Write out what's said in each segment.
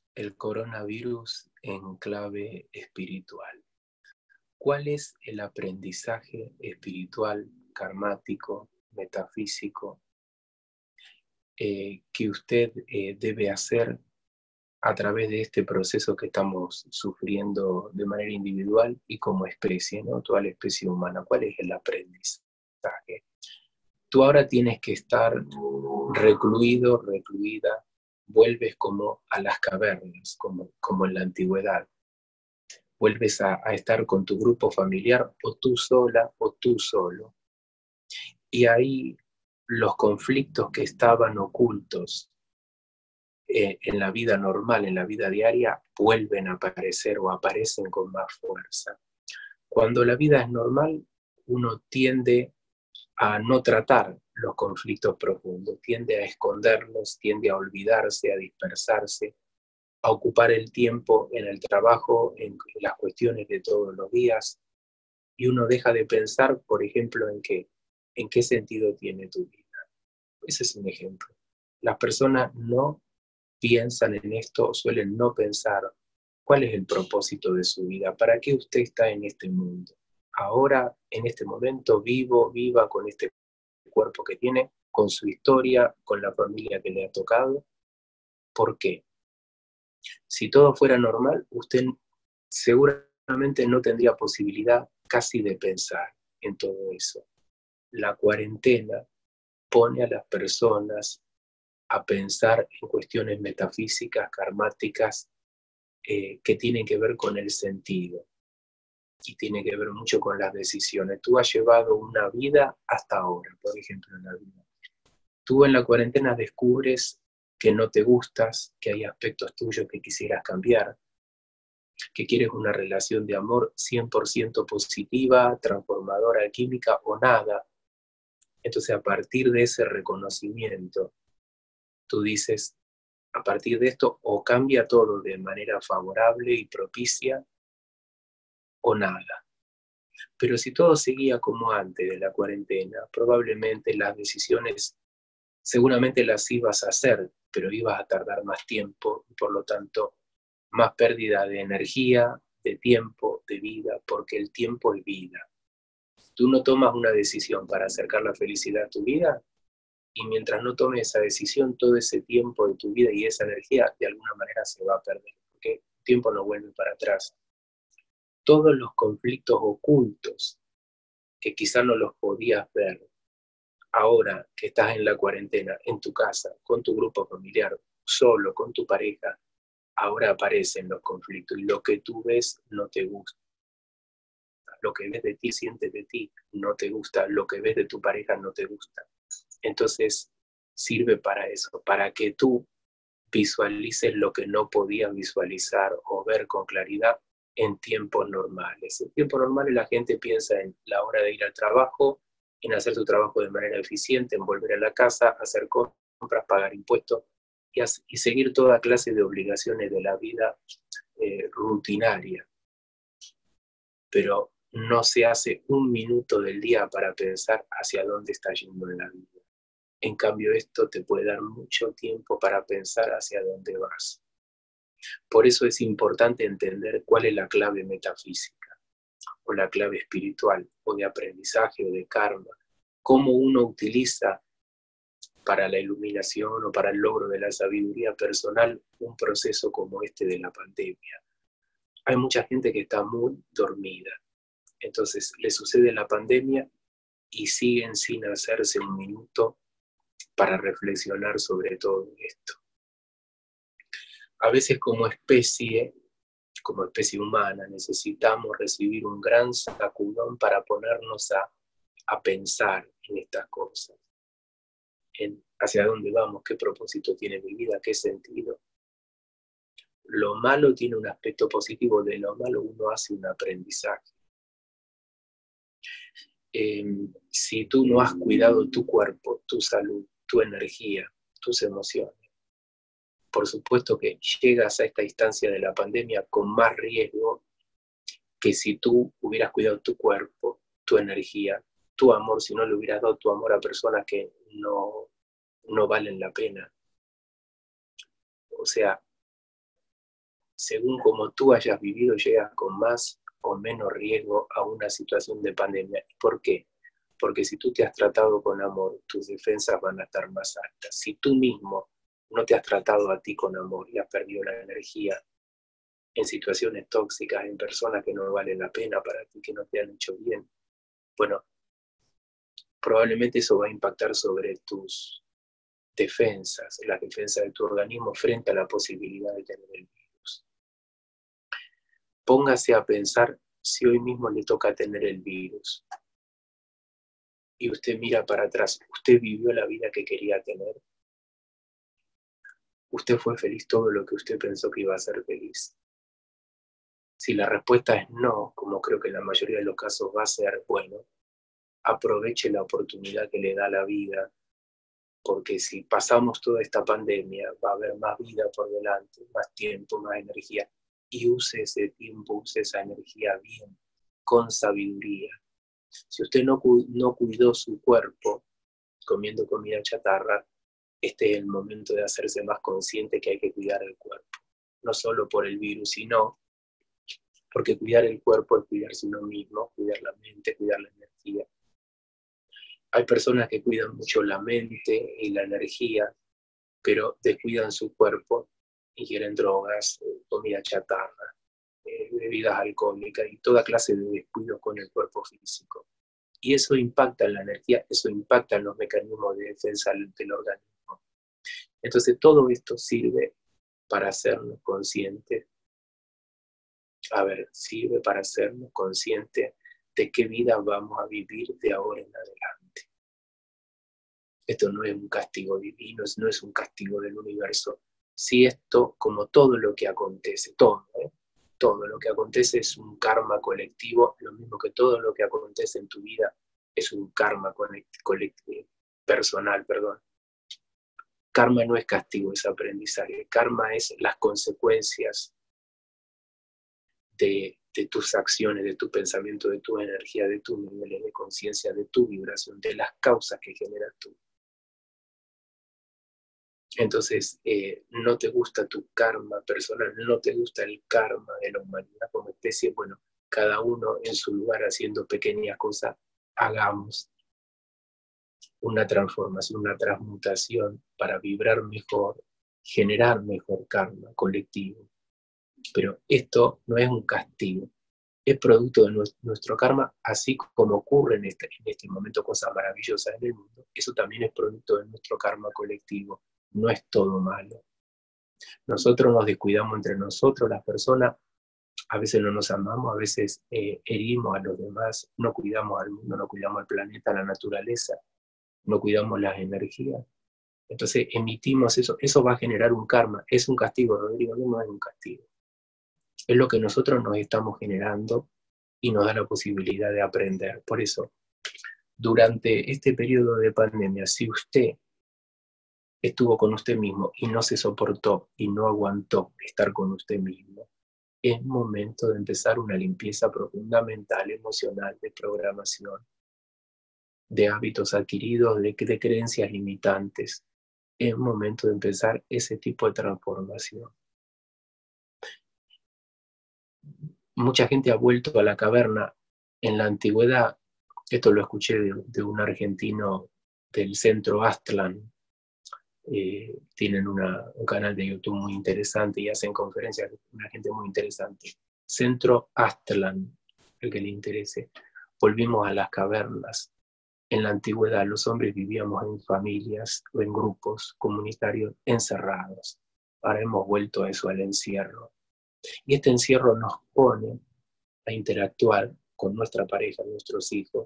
el coronavirus en clave espiritual. ¿Cuál es el aprendizaje espiritual, karmático, metafísico que usted debe hacer a través de este proceso que estamos sufriendo de manera individual y como especie, ¿no? Toda la especie humana? ¿Cuál es el aprendizaje? Tú ahora tienes que estar recluido, recluida, vuelves como a las cavernas, como en la antigüedad. Vuelves a estar con tu grupo familiar, o tú sola o tú solo. Y ahí los conflictos que estaban ocultos en la vida normal, en la vida diaria, vuelven a aparecer o aparecen con más fuerza. Cuando la vida es normal, uno tiende a no tratar los conflictos profundos, tiende a esconderlos, tiende a olvidarse, a dispersarse, a ocupar el tiempo en el trabajo, en las cuestiones de todos los días, y uno deja de pensar, por ejemplo, en qué sentido tiene tu vida. Ese es un ejemplo. Las personas no piensan en esto, suelen no pensar cuál es el propósito de su vida, para qué usted está en este mundo. Ahora, en este momento, viva con este cuerpo que tiene, con su historia, con la familia que le ha tocado. ¿Por qué? Si todo fuera normal, usted seguramente no tendría posibilidad casi de pensar en todo eso. La cuarentena pone a las personas a pensar en cuestiones metafísicas, karmáticas, que tienen que ver con el sentido y tiene que ver mucho con las decisiones. Tú has llevado una vida hasta ahora, por ejemplo, en la vida. Tú en la cuarentena descubres que no te gustas, que hay aspectos tuyos que quisieras cambiar, que quieres una relación de amor 100% positiva, transformadora, química o nada. Entonces, a partir de ese reconocimiento, tú dices, a partir de esto, o cambia todo de manera favorable y propicia, o nada. Pero si todo seguía como antes de la cuarentena, probablemente las decisiones seguramente las ibas a hacer, pero ibas a tardar más tiempo y por lo tanto más pérdida de energía, de tiempo, de vida, porque el tiempo es vida. Tú no tomas una decisión para acercar la felicidad a tu vida y mientras no tomes esa decisión, todo ese tiempo de tu vida y esa energía de alguna manera se va a perder, porque el tiempo no vuelve para atrás. Todos los conflictos ocultos que quizás no los podías ver, ahora que estás en la cuarentena, en tu casa, con tu grupo familiar, solo, con tu pareja, ahora aparecen los conflictos y lo que tú ves no te gusta. Lo que ves de ti, sientes de ti, no te gusta. Lo que ves de tu pareja no te gusta. Entonces, sirve para eso, para que tú visualices lo que no podías visualizar o ver con claridad en tiempos normales. En tiempos normales la gente piensa en la hora de ir al trabajo, en hacer su trabajo de manera eficiente, en volver a la casa, hacer compras, pagar impuestos y seguir toda clase de obligaciones de la vida rutinaria. Pero no se hace un minuto del día para pensar hacia dónde está yendo en la vida. En cambio, esto te puede dar mucho tiempo para pensar hacia dónde vas. Por eso es importante entender cuál es la clave metafísica, o la clave espiritual, o de aprendizaje, o de karma. Cómo uno utiliza para la iluminación o para el logro de la sabiduría personal un proceso como este de la pandemia. Hay mucha gente que está muy dormida. Entonces le sucede la pandemia y siguen sin hacerse un minuto para reflexionar sobre todo esto. A veces como especie humana, necesitamos recibir un gran sacudón para ponernos a pensar en estas cosas, en hacia dónde vamos, qué propósito tiene mi vida, qué sentido. Lo malo tiene un aspecto positivo, de lo malo uno hace un aprendizaje. Si tú no has cuidado tu cuerpo, tu salud, tu energía, tus emociones, por supuesto que llegas a esta instancia de la pandemia con más riesgo que si tú hubieras cuidado tu cuerpo, tu energía, tu amor, si no le hubieras dado tu amor a personas que no valen la pena. O sea, según como tú hayas vivido, llegas con más o menos riesgo a una situación de pandemia. ¿Por qué? Porque si tú te has tratado con amor, tus defensas van a estar más altas. Si tú mismo no te has tratado a ti con amor y has perdido la energía en situaciones tóxicas, en personas que no valen la pena para ti, que no te han hecho bien, bueno, probablemente eso va a impactar sobre tus defensas, las defensas de tu organismo frente a la posibilidad de tener el virus. Póngase a pensar si hoy mismo le toca tener el virus y usted mira para atrás, ¿usted vivió la vida que quería tener? ¿Usted fue feliz todo lo que usted pensó que iba a ser feliz? Si la respuesta es no, como creo que en la mayoría de los casos va a ser, bueno, aproveche la oportunidad que le da la vida, porque si pasamos toda esta pandemia va a haber más vida por delante, más tiempo, más energía, y use ese tiempo, use esa energía bien, con sabiduría. Si usted no cuidó su cuerpo comiendo comida chatarra, este es el momento de hacerse más consciente que hay que cuidar el cuerpo. No solo por el virus, sino porque cuidar el cuerpo es cuidarse uno mismo, cuidar la mente, cuidar la energía. Hay personas que cuidan mucho la mente y la energía, pero descuidan su cuerpo, ingieren drogas, comida chatarra, bebidas alcohólicas y toda clase de descuidos con el cuerpo físico. Y eso impacta en la energía, eso impacta en los mecanismos de defensa del organismo. Entonces todo esto sirve para hacernos conscientes. Sirve para hacernos conscientes de qué vida vamos a vivir de ahora en adelante. Esto no es un castigo divino, no es un castigo del universo. Si esto, como todo lo que acontece, todo lo que acontece es un karma colectivo, lo mismo que todo lo que acontece en tu vida es un karma colectivo, personal, perdón. Karma no es castigo, es aprendizaje. Karma es las consecuencias de tus acciones, de tu pensamiento, de tu energía, de tus niveles de conciencia, de tu vibración, de las causas que generas tú. Entonces, no te gusta tu karma personal, no te gusta el karma de la humanidad como especie, bueno, cada uno en su lugar haciendo pequeñas cosas, hagamos una transformación, una transmutación para vibrar mejor, generar mejor karma colectivo. Pero esto no es un castigo, es producto de nuestro karma, así como ocurre en este momento cosas maravillosas en el mundo, eso también es producto de nuestro karma colectivo, no es todo malo. Nosotros nos descuidamos entre nosotros, las personas, a veces no nos amamos, a veces herimos a los demás, no cuidamos al mundo, no cuidamos al planeta, a la naturaleza, no cuidamos las energías. Entonces emitimos eso va a generar un karma, es un castigo, Rodrigo, no es un castigo. Es lo que nosotros nos estamos generando y nos da la posibilidad de aprender. Por eso, durante este periodo de pandemia, si usted estuvo con usted mismo y no se soportó y no aguantó estar con usted mismo, es momento de empezar una limpieza profunda mental, emocional, de programación, de hábitos adquiridos, de creencias limitantes. Es momento de empezar ese tipo de transformación. Mucha gente ha vuelto a la caverna. En la antigüedad, esto lo escuché de un argentino del centro Aztlán, tienen un canal de YouTube muy interesante y hacen conferencias, una gente muy interesante. Centro Aztlán, el que le interese. Volvimos a las cavernas. En la antigüedad los hombres vivíamos en familias o en grupos comunitarios encerrados. Ahora hemos vuelto a eso, al encierro. Y este encierro nos pone a interactuar con nuestra pareja, nuestros hijos.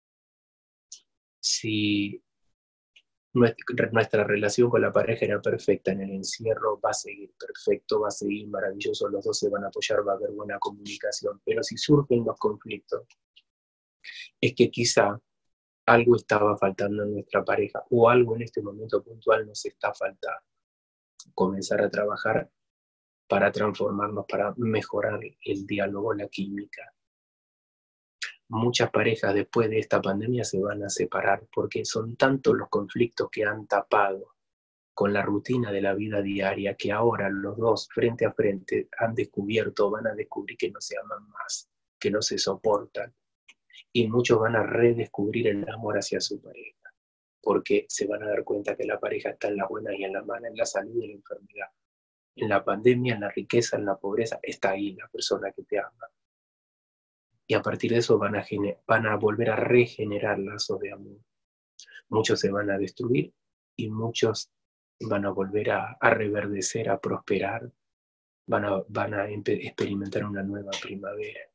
Si nuestra relación con la pareja era perfecta en el encierro, va a seguir perfecto, va a seguir maravilloso, los dos se van a apoyar, va a haber buena comunicación. Pero si surgen los conflictos, es que quizá algo estaba faltando en nuestra pareja o algo en este momento puntual nos está faltando. Comenzar a trabajar para transformarnos, para mejorar el diálogo, la química. Muchas parejas después de esta pandemia se van a separar porque son tantos los conflictos que han tapado con la rutina de la vida diaria, que ahora los dos frente a frente han descubierto, van a descubrir que no se aman más, que no se soportan, y muchos van a redescubrir el amor hacia su pareja, porque se van a dar cuenta que la pareja está en las buenas y en las malas, en la salud y en la enfermedad, en la pandemia, en la riqueza, en la pobreza, está ahí la persona que te ama. Y a partir de eso van a volver a regenerar lazos de amor. Muchos se van a destruir y muchos van a volver a reverdecer, a prosperar, van a experimentar una nueva primavera.